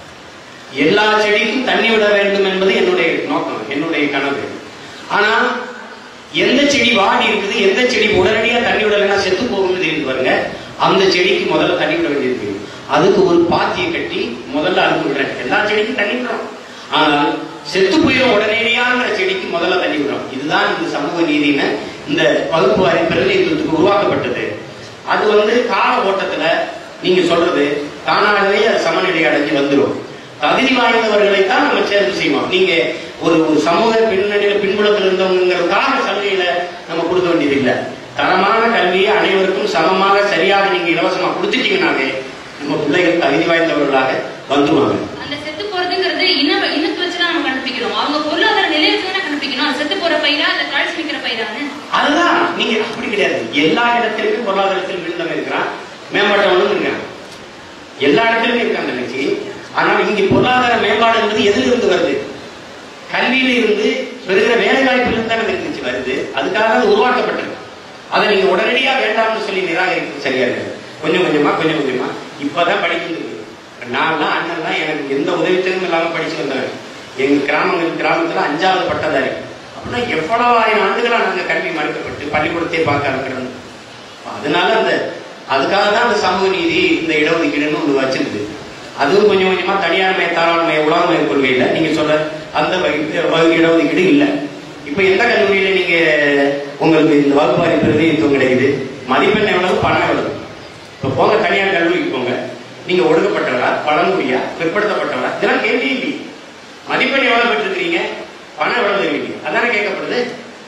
எல்லா செடிக்கும் தண்ணி விட வேண்டும் என்பது என்னுடைய நோக்கம், என்னுடைய கனவு. ஆனா எந்த செடி வாடி இருக்குது, எந்த செடி உடனடியா தண்ணி விடலைன்னா செத்து போகும்னு தெரியுது பாருங்க, அந்த செடிக்கு முதல்ல தண்ணி விட வேண்டியிருக்கு. அதுக்கு ஒரு பாத்தியை கட்டி முதல்ல அனுப்பி விடுறேன். எல்லா செடிக்கும் தண்ணி விடுறோம், ஆனால் செத்து போயிடும் உடனடியாங்கிற செடிக்கு முதல்ல தண்ணி விடுறோம். இதுதான் இந்த சமூக நீதின்னு இந்த வகுப்பு வாரி பிரதிநிதித்துவத்துக்கு உருவாக்கப்பட்டது. அது கால ஓட்டத்துல நீங்க சொல்றது தானாகவே சமநிலை அடைஞ்சு வந்துடும். தகுதி வாய்ந்தவர்களைத்தான் நம்ம சேர்ந்து செய்வோம். நீங்க ஒரு சமூக பின்னணியில பின்புலத்தில் இருந்தவங்கிறதுக்காக சலுகையில நம்ம கொடுக்க வேண்டியது இல்லை. தரமான கல்வியை அனைவருக்கும் சமமாக சரியாக நீங்க இலவசமா கொடுத்துட்டீங்கன்னாவே நம்ம பிள்ளைகள் தகுதி வாய்ந்தவர்களாக வந்துருவாங்க. அந்த செத்து போறதுங்கிறது இன்னத்து வச்சுதான் நம்ம கண்டுபிடிக்கிறோம். அவங்க பொருளாதார நிலையை வச்சுதான் கண்டுபிடிக்கணும். அது செத்து போற பயிரா இல்ல காய்ச்சி நிக்கிற பயிரான்னு அதுதான். நீங்க அப்படி கிடையாது. எல்லா இடத்திலும் பொருளாதாரத்தில் விழுந்தவங்க இருக்கிறான், மேம்பட்டவனும் இருக்காங்க, எல்லா இடத்திலுமே இருக்காங்க நினைச்சு. ஆனால் இங்க பொருளாதார மேம்பாடு என்பது எதில் இருந்து வருது? கல்வியில இருந்து பெறுகிற வேலை வாய்ப்பில் இருந்து தான் இருந்துச்சு வருது. அதுக்காக அது உருவாக்கப்பட்டது. அதை நீங்க உடனடியா வேண்டாம்னு சொல்லி நிராகரிக்கிறது சரியா இருக்கு. கொஞ்சம் கொஞ்சமா இப்பதான் படிக்கிறது. நான்லாம் அண்ணன்லாம் எனக்கு எந்த உதவித்தலும் இல்லாம படிச்சு வந்தவன். எங்க கிராமத்துல 5வது பட்டதாரி. அப்படின்னா எவ்வளவு 1000 ஆண்டுகளா நாங்க கல்வி மறுக்கப்பட்டு பள்ளிக்கூடத்தை பார்க்க இருக்கிறோம். அதனால அதுக்காக தான் அந்த சமூக நீதி இந்த இடஒதுக்கீடுன்னு ஒண்ணு வச்சிருக்கு. அதுவும் கொஞ்சம் கொஞ்சமா தனியார்மய தாராளமய உலகமய கொள்கையில நீங்க சொல்ற அந்த இடஒதுக்கீடு இல்லை. இப்ப எந்த கல்லூரியில நீங்க உங்களுக்கு இந்த வகுப்பாரி பிரதிநிதித்துவம் கிடைக்குது? மதிப்பெண் எவ்வளவு, பணம் எவ்வளவு? இப்ப போங்க தனியார் கல்லூரிக்கு போங்க, நீங்க ஒடுக்கப்பட்டவரா, பழங்குடியா, பிற்படுத்தப்பட்டவரா, இதெல்லாம் கேள்வி இல்லை. மதிப்பெண் எவ்வளவு பெற்றிருக்கிறீங்க, பணம் எவ்வளவு தருவீங்க, அதானே கேட்கப்படுது.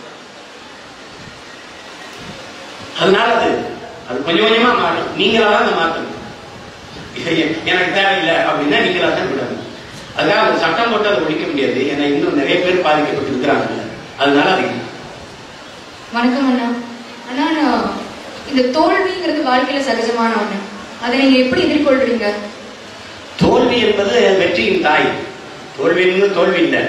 அதனால அது கொஞ்சம் கொஞ்சமா மாறும். நீங்களா தான் அதை மாற்றணும். எனக்கு தேவையில்லை அப்படின்னா நீங்களா தான் விடணும். அதுக்காக ஒரு சட்டம் போட்டு அதை ஒழிக்க முடியாது. ஏன்னா இன்னும் நிறைய பேர் பாதிக்கப்பட்டு இருக்கிறாங்க. அதனால அது வணக்கம் அண்ணா. அண்ணா, இந்த தோல்விங்கிறது வாழ்க்கையில சகஜமான ஒண்ணு. அதை நீங்க எப்படி எதிர்கொள்றீங்க? தோல்வி என்பது வெற்றியின் தாய். தோல்வி என்பது தோல்வி இல்லை.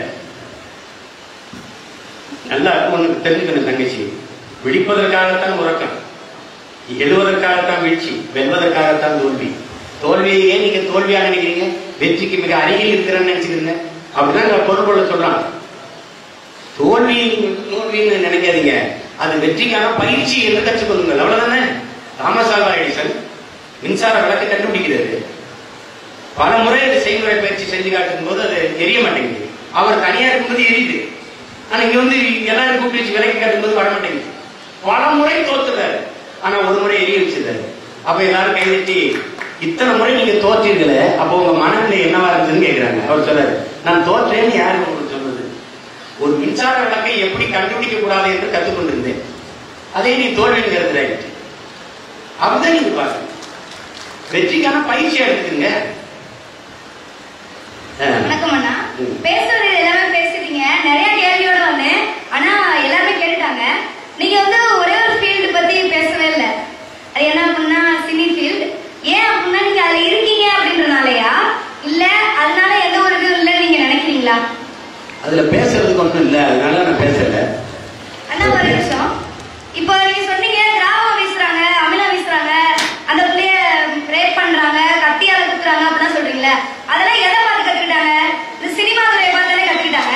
நல்லா உனக்கு தெரிஞ்சுக்கணும் தங்கச்சி, விழிப்பதற்காகத்தான் உறக்கம், எழுவதற்காகத்தான் வீழ்ச்சி, வெல்வதற்காகத்தான் தோல்வி. தோல்வியை ஏன் நீங்க தோல்வியா நினைக்கிறீங்க? வெற்றிக்கு மிக அருகில் இருக்கிறேன்னு நினைச்சுக்கிறீங்க. அப்படிதான் பொருள் சொல்றாங்க. தோல்வின்னு நினைக்காதீங்க, அது வெற்றிக்கான பயிற்சி என்று கற்றுக்கொள்ளுங்கள், அவ்வளவுதானே. தாமஸ் ஆல்வா எடிசன் மின்சார விளக்கை கண்டுபிடிக்கிறது. பல முறை அது செய்முறை பயிற்சி செஞ்சு காட்டும் போது அது எரிய மாட்டேங்குது. அவர் தனியா இருக்கும்போது எரியுது. ஆனா இங்க எல்லாரும் கூப்பிட்டு விளக்கி காட்டும் போது வர மாட்டேங்குது. பல முறை தோத்துறாரு, ஆனா ஒரு முறை எரிய வச்சிருந்தாரு. அப்ப எல்லாரும் கைதட்டி, இத்தனை முறை நீங்க தோற்றீர்களே, அப்போ உங்க மனநிலை என்னவா இருந்ததுன்னு கேட்கிறாங்க. அவர் சொல்றாரு, நான் தோற்றேன்னு யாரு உங்களுக்கு சொல்றது? ஒரு மின்சார விளக்கை எப்படி கண்டுபிடிக்க கூடாது என்று கற்றுக்கொண்டிருந்தேன், அதே நீ தோல்வின்னு கருதுறாயிட்டு. அப்படிதான் நீங்க பாருங்க, வெற்றிக்கான பயிற்சியா இருக்குங்க. வணக்கம் அண்ணா. பேசுறது எல்லாமே பேசுறீங்க, நிறைய கேள்வியோட வந்தேன், ஆனா எல்லாமே கேட்டுட்டாங்க. நீங்க ஒரே ஒரு ஃபீல்டு பத்தி பேசவே இல்லை. அது என்ன அப்படின்னா சினி ஃபீல்டு. ஏன் அப்படின்னா நீங்க அதுல இருக்கீங்க அப்படின்றனாலயா, இல்ல அதனால எந்த ஒரு இதுவும் இல்லை நீங்க நினைக்கிறீங்களா? அதுல பேசுறதுக்கு ஒண்ணும் இல்ல, அதனால நான் பேசல. அண்ணா ஒரு நிமிஷம், இப்போ நீங்க சொன்னீங்க திராவம் வீசுறாங்க, அமிலம் வீசுறாங்க, அந்த பிள்ளைய ரேப் பண்றாங்க, கத்தியால குத்துறாங்க அப்படின்னா சொல்றீங்களா? அதெல்லாம் எதை பார்த்து கத்துக்கிட்டாங்க? இந்த சினிமா துறையை பார்த்து தானே கத்துக்கிட்டாங்க.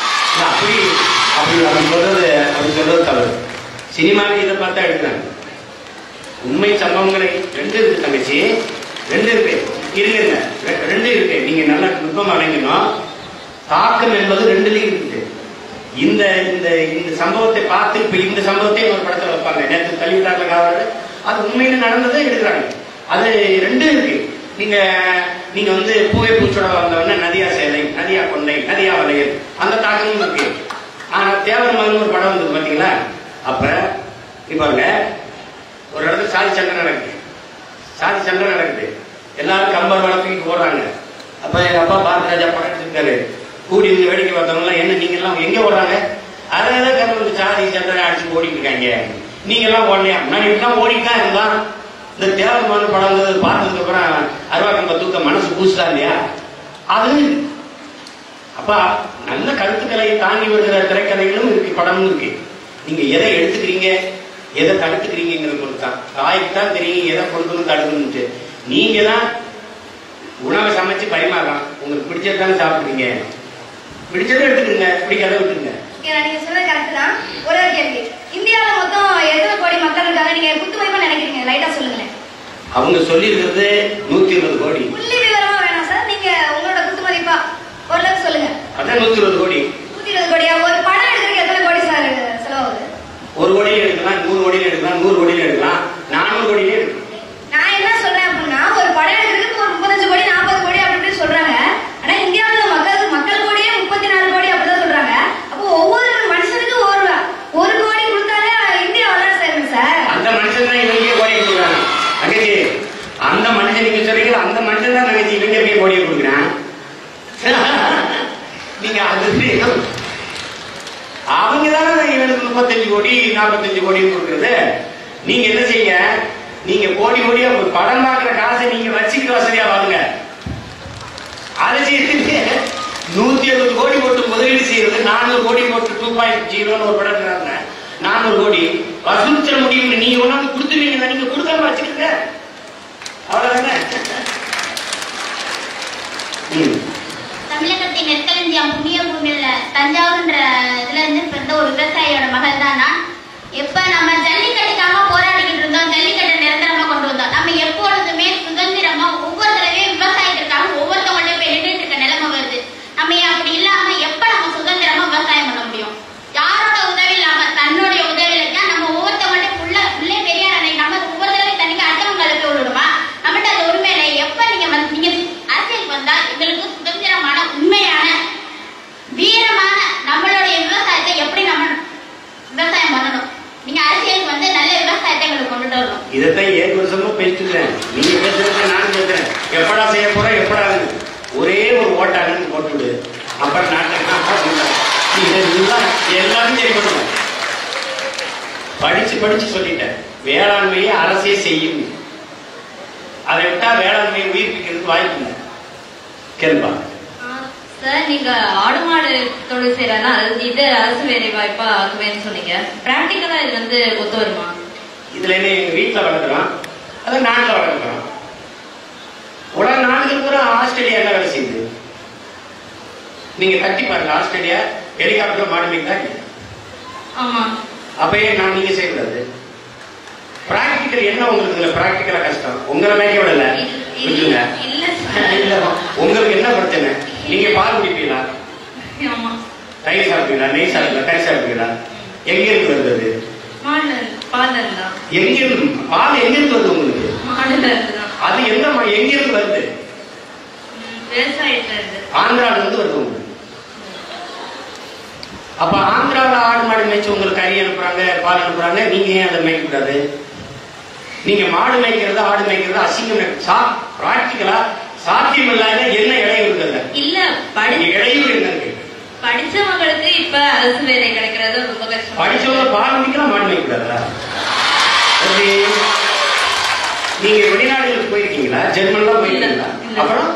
அப்படி சொல்றது தவறு. சினிமாவை இதை பார்த்தா எடுக்கிறாங்க. உண்மை சம்பவங்களை 2 இருக்கு தங்கச்சி, 2 இருக்கு. இருங்க, 2 இருக்கு. நீங்க நல்லா நுட்பமா விளங்கணும். தாக்கம் என்பது 2லயும் இருக்குது. இந்த இந்த இந்த சம்பவத்தை பார்த்து இப்ப இந்த சம்பவத்தை ஒரு படத்துல வைப்பாங்க. நேற்று தள்ளிவிட்டாங்க காவலர், அது உண்மையில நடந்ததை எடுக்கிறாங்க. அது 2 இருக்கு. நீங்க பூவை பூச்சோட வந்தவொடனே நதியா சேலை, நதியா கொண்டை, நதியா வளையல், அந்த தாக்கமும் இருக்கு. ஆனா தேவர் மகன் ஒரு படம் வந்தது பாத்தீங்களா? அப்ப பாருங்க, ஒரு இடத்துல சாதி சண்டை நடக்குது. எல்லாரும் கம்பர் வளர்த்துக்கு போடுறாங்க. அப்ப எங்க அப்பா பாரதிராஜா படம் எடுத்திருக்காரு. கூடி இருந்து வேடிக்கை பார்த்தவங்க எல்லாம், என்ன நீங்க எல்லாம் எங்க ஓடுறாங்க? அதான் கம்பருக்கு சாதி சண்டை அடிச்சு ஓடிட்டு இருக்காங்க, நீங்க எல்லாம் ஓடலையா? நான் இப்படிலாம் ஓடிட்டு தான் இருந்தான். இந்த தேவமான படம் பார்த்ததுக்கு அப்புறம் அருவாக்கம்ப தூக்க மனசு பூசுதா இல்லையா? அது அப்ப நல்ல கருத்துக்களை தாங்கி வருகிற திரைக்கதைகளும் இருக்கு, படமும் இருக்கு. நீங்க எதை எடுத்துக்கிறீங்க, எதை தடுத்துக்கிறீங்கிறது பொறுத்தான். தாய்க்கு தான் தெரியும் எதை கொடுக்கணும் தடுக்கணும்ட்டு. நீங்க தான் உணவை சமைச்சு பரிமாறலாம். உங்களுக்கு பிடிச்சது தானே சாப்பிடுறீங்க. பிடிச்சதை எடுத்துக்கிறீங்க, பிடிக்காத விட்டுருங்க. நீங்க சொல்றது கரெக்ட் தான். ஒரு கேள்வி, இந்தியாவில் மொத்தம் எத்தனை கோடி மக்கள் இருக்காங்க நீங்க குத்து மதிப்பா நினைக்கிறீங்க? லைட்டா சொல்லுங்களேன். அவங்க சொல்லி இருக்கிறது 120 கோடி. புள்ளி விவரமா வேணாம் சார், நீங்க உங்களோட குத்து மதிப்பா ஓரளவுக்கு சொல்லுங்க. அதான் 120 கோடி. 120 கோடியா? ஒரு படம் எடுக்கிறதுக்கு எத்தனை கோடி சார் செலவாகுது? 1 கோடியில எடுக்கலாம், 100 கோடியில எடுக்கலாம், 100 கோடியில எடுக்கலாம், 400 கோடியிலே எடுக்கலாம். நான் என்ன சொல்றேன் அப்படின்னா, ஒரு படம் எடுக்கிறதுக்கு ஒரு 35 கோடி 40 கோடி அப்படின்னு சொல்றாங்க. ஆனா இந்தியாவில் மக்கள் கோடியே 34 கோடி அப்படிதான் சொல்றாங்க. அப்போ ஒவ்வொரு மனுஷனுக்கு ஒரு கோடி கொடுத்தாலே இந்தியா வளர சேரும் சார். அந்த மனுஷன் தான் இவங்க கோடியை கொடுக்குறாங்க. அங்கச்சி அந்த மனுஷன் நீங்க சொல்றீங்க, அந்த மனுஷன் தான் நகைச்சி இவங்க கோடியை கொடுக்குறான். நீங்க அது அவங்க தானே இவனுக்கு 35 கோடி 45 கோடி கொடுக்குறது. நீங்க என்ன செய்ய, நீங்க கோடி கோடியா படம் பார்க்கிற காசை நீங்க வச்சுக்கிட்டு வசதியா வாங்க. அதை செய்யறீங்க 170 கோடி போட்டு முதலீடு செய்யறது, 400 கோடி போட்டு 2.0 ஒரு படம் 400 கோடி வசூல் செய்ய முடியும். நீங்க ஒண்ணு கொடுத்துருவீங்க, நீங்க கொடுக்காம வச்சுக்கோங்க, அவ்வளவுதானே. தமிழகத்தின் நெற்களஞ்சியம் புண்ணிய பூமியில தஞ்சாவூர்ன்ற இதுல இருந்து பிறந்த ஒரு விவசாயியோட மகள் தான் நான். எப்ப நம்ம ஜல்லிக்கட்டுக்காக போராடிக்கிட்டு இருந்தோம், ஜல்லிக்கட்டை நிரந்தரமா கொண்டு வந்தோம். நம்ம எப்பொழுதுமே சுதந்திரமா ஒவ்வொரு தடவையும் விவசாயத்திற்காக ஒவ்வொருத்தவங்கள்ட்ட போய் நின்றுட்டு இருக்க நிலைமை வருது. நம்ம அப்படி இல்லாம எப்ப நம்ம சுதந்திரமா விவசாயம் பண்ண முடியும்? யாரோட உதவி இல்லாம தன்னுடைய உதவியில தான் நம்ம ஒவ்வொருத்தவங்கள்ட்ட உள்ளே பெரியார் அன்னைக்கு நம்ம ஒவ்வொரு தடவை தண்ணிக்கு அடுத்தவங்களை போய் விடணுமா? நம்மகிட்ட அந்த உரிமையில எப்ப நீங்க அரசியலுக்கு வந்தா எங்களுக்கு சுதந்திரமான உண்மையான வீரமான நம்மளுடைய விவசாயத்தை எப்படி நம்ம விவசாயம் பண்ணணும், நீங்க அரசியலுக்கு வந்து நல்ல விவசாயத்தை எங்களுக்கு கொண்டுட்டு வரணும். இதைத்தான் 7 வருஷமா பேசிட்டுக்கிறேன். நீங்க பேசுறது நான் பேசுறேன். எப்படா செய்ய போற, எப்படா ஒரே ஒரு ஓட்டாங்கன்னு போட்டுவிடு. அப்புறம் நாட்டுக்கு எல்லாரும் சரி பண்ணுவோம். படிச்சு சொல்லிட்டேன். வேளாண்மையை அரசே செய்யும். அதை விட்டா வேளாண்மையை உயிர்ப்பிக்கிறதுக்கு வாய்ப்பு இல்லை. கேள்பா சார், நீங்க ஆடு மாடு தொழில் செய்யறதா இது அரசு வேலை வாய்ப்பா ஆக்குவேன்னு சொன்னீங்க. பிராக்டிக்கலா இது வந்து ஒத்து வருமா? இதுல என்ன எங்க வீட்டுல வளர்க்குறோம், அதை நாட்டுல வளர்க்குறோம். உலக நாடுகள் கூட ஆஸ்திரேலியா என்ன வேலை செய்யுது நீங்க தட்டி பாருங்க. ஆஸ்திரேலியா ஹெலிகாப்டர் மாடு மேய்க்கா? ஆமா. அப்பயே நான் நீங்க செய்யக்கூடாது. பிராக்டிக்கல் என்ன உங்களுக்கு இதுல பிராக்டிக்கலா கஷ்டம்? உங்களை மேய்க்க விடல, விட்டுருங்க. இல்ல உங்களுக்கு என்ன பிரச்சனை? நீங்க பால் குடிப்பீங்களா, தயிர் சாப்பிடுவீங்களா, நெய் சாப்பிடுவீங்களா, கறி சாப்பிடுவீங்களா? எங்க இருந்து வருது? எங்க இருந்து பால் எங்க இருந்து வருது உங்களுக்கு? அது எந்த எங்க இருந்து வருது? ஆந்திரால இருந்து வருது உங்களுக்கு. அப்ப ஆந்திராவில ஆடு மாடு மேய்ச்சி உங்களுக்கு கறி அனுப்புறாங்க, பால் அனுப்புறாங்க. நீங்க ஏன் அதை மேய்க்க கூடாது? நீங்க மாடு மேய்க்கிறது ஆடு மேய்க்கிறது அசிங்கம். பிராக்டிக்கலா சாத்தியம் இல்லாத என்ன இடையூறு இருக்குல்ல? இல்ல இடையூறு என்ன இருக்கு? படிச்சவங்களுக்கு இப்ப அரசு வேலை கிடைக்கிறது ரொம்ப கஷ்டம். படிச்சவங்க பால் மேய்க்கலாம், மாடு மேய்க்க கூடாதா? நீங்க வெளிநாடுகளுக்கு போயிருக்கீங்களா? ஜெர்மன்லாம் போயிருக்கீங்களா? அப்புறம்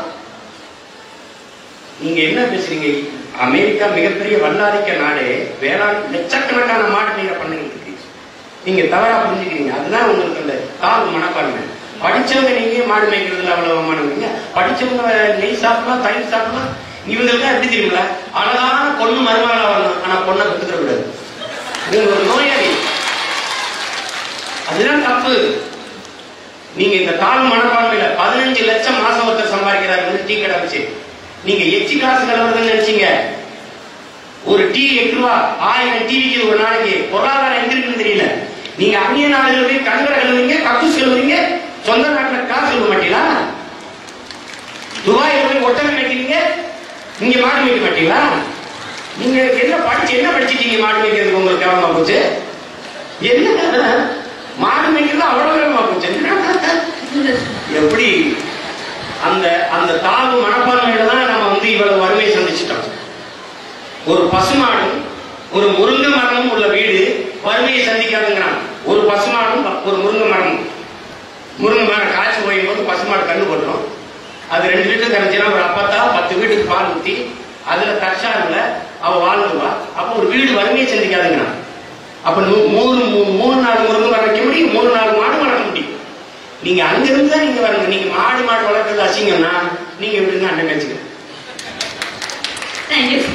நீங்க என்ன பேசுறீங்க? அமெரிக்கா மிகப்பெரிய வல்லாதிக்க நாடு. வேளாண் லட்சக்கணக்கான மாடு நீங்க பண்ணுங்க. நீங்க தவறா புரிஞ்சுக்கிறீங்க. அதுதான் உங்களுக்கு அந்த தாழ்வு மனப்பான்மை. படிச்சவங்க நீங்க மாடு மேய்க்கிறதுல அவ்வளவு மாணவங்க. படிச்சவங்க நெய் சாப்பிடலாம், தயிர் சாப்பிடலாம். இவங்களுக்கு எப்படி தெரியுங்களா? அழகான பொண்ணு மருமகளா வரணும், ஆனா பொண்ணை கத்துக்க கூடாது. இது ஒரு நோயாளி. அதுதான் தப்பு. நீங்க இந்த தாழ்வு மனப்பான்மையில 15 லட்சம் மாசம் ஒருத்தர் சம்பாதிக்கிறாரு டீ கடை வச்சு. நீங்க எச்சி காசு கலவரதுன்னு நினைச்சீங்க. ஒரு டீ 8 ரூபா, 1000 டிவிக்கு ஒரு நாளைக்கு. பொருளாதாரம் எங்க இருக்குன்னு தெரியல. நீங்க அந்நிய நாடுகள் போய் கண்கடை கழுவுறீங்க, கக்கூஸ் கழுவுறீங்க, சொந்த நாட்டுல காசு கழுவ மாட்டீங்களா? துபாயில போய் ஒட்டகம் மேய்க்கிறீங்க, நீங்க மாடு மேய்க்க மாட்டீங்களா? நீங்க என்ன படிச்சிட்டீங்க மாடு மேய்க்கிறதுக்கு? உங்களுக்கு கேவலமா போச்சு. என்ன மாடு மேய்க்கிறது அவ்வளவு கேவலமா போச்சு. எப்படி அந்த தாழ்வு மனப்பான்மையில தான் நம்ம வந்து இவ்வளவு வறுமையை சந்திச்சிட்டோம். ஒரு பசுமாடும் ஒரு முருங்கை மரமும் உள்ள வீடு வறுமையை சந்திக்காதுங்கிறான். ஒரு பசுமாடும் ஒரு முருங்கை மரமும். முருங்கை மரம் காய்ச்சி போயும் போது பசுமாடு கண்ணு போட்டோம். அது 2 லிட்டர் கரைச்சினா ஒரு அப்பத்தா 10 வீட்டுக்கு பால் ஊற்றி அதுல தற்சார்புல அவ வாழ்ந்துவா. அப்ப ஒரு வீடு வறுமையை சந்திக்காதுங்க. அப்ப 3-4 முருங்கை மரம் வைக்க முடியும், 3-4 மாடு வளர்க்க முடியும். நீங்க அங்கிருந்து தான் நீங்க வரணும். நீங்க மாடு வளர்க்கறது அசிங்கம்னா நீங்க எப்படின்னு அண்ணன் வச்சுக்க. தேங்க்யூ.